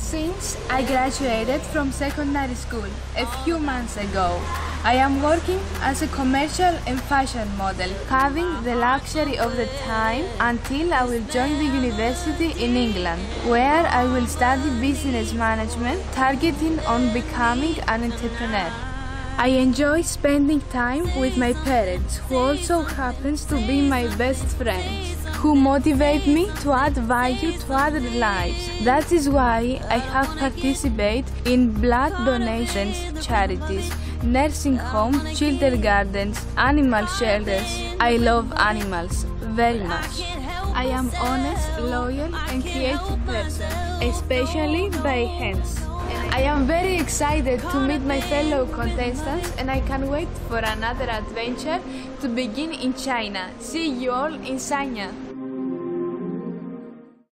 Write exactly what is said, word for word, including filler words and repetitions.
Since I graduated from secondary school a few months ago, I am working as a commercial and fashion model, having the luxury of the time until I will join the university in England, where I will study business management, targeting on becoming an entrepreneur. I enjoy spending time with my parents, who also happens to be my best friends, who motivate me to add value to other lives. That is why I have participated in blood donations, charities, nursing homes, children gardens, animal shelters. I love animals very much. I am honest, loyal and creative person, especially by hands. I am very excited to meet my fellow contestants and I can't wait for another adventure to begin in China. See you all in Sanya.